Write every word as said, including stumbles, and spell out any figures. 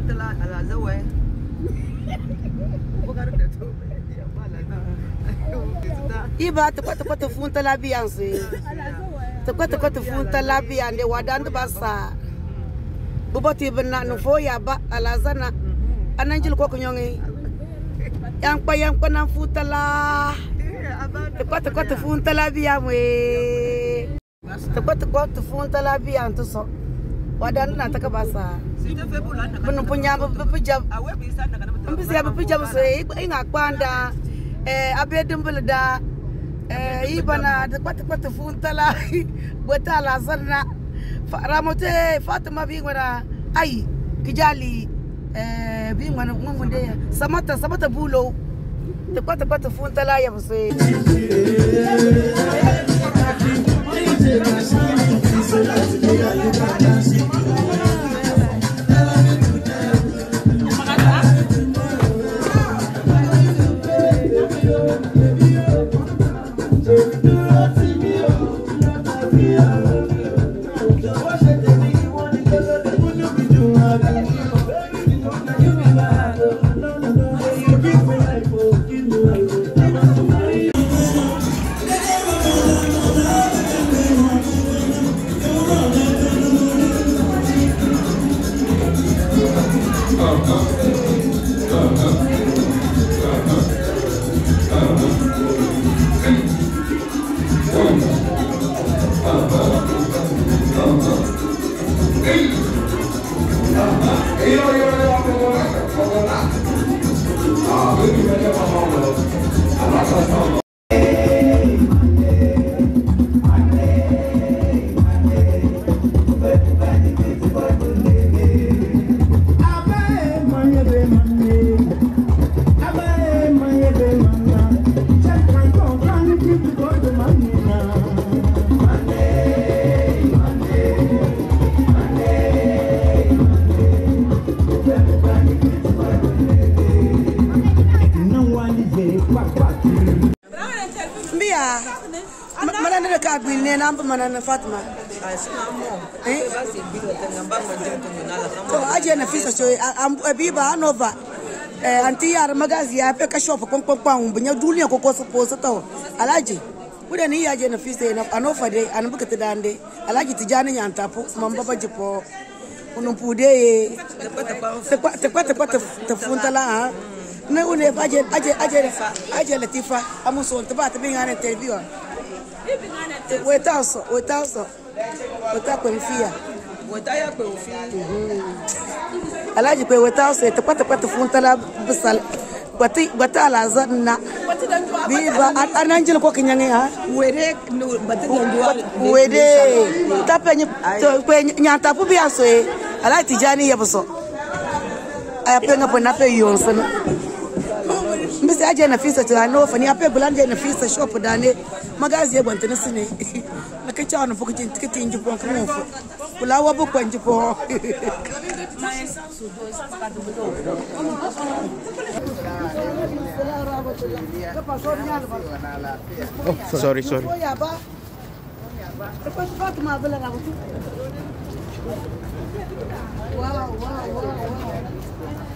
Funtala ala zawe. Bukan ada tu. Iba tepat tepat funtala biang sih. Tepat tepat funtala biang de wadan tu basa. Bubati benak nufo ya ba ala zana. Ananjil ko kunyongi. Yang pa yang pa nang funtala. Tepat tepat funtala biang we. Tepat tepat funtala biang tu so. Wadan na taka basa. Benu punya bepejam. Bisa bepejam sih. Ingat panda. Eh, abedem beleda. Eh, ibana tepat tepat funtala. Buatala sana. Ramote Fatima bingwana. Ai, kijali. Eh, bingwana munde. Samata samata bulo. Tepat tepat funtala ya bose. Mana nak kabin ni nampak mana nak Fatima? Eh? So aja nak fisa coy. Abiba Nova. Eh anti yar magazi ya pe ka shop kon kon kon bunya duniya ko ko suppose to. Alaji. Kuda ni aja nak fisa na anofa de an buka tadande. Alaji tijani nyanta po mamba baje po. Unumpude tepat tepat tepat tefuntala. Na une aja aja aja aja Latifa amuson tepat binga na interview. Wetaso, wetaso. Weta kwemfia. Weta ya kwemfia. Alaji kwe wetaso tepat tepat funtala besal. Bati batala zanna. Biba ananjil ko kinyange ha. Wede bati njua. Wede. Tape kwe nyanta pu biaso e. Alaji tijani ya boso. Aya penga po nape yonsana. Mbisi aje na fisa tu anofa ni ape bulanje na fisa shop dane magazi yebonte nasine nakacha ono fuku tikiti njupo nkamufu kulawa bukwa njupo Oh, sorry sorry wow wow wow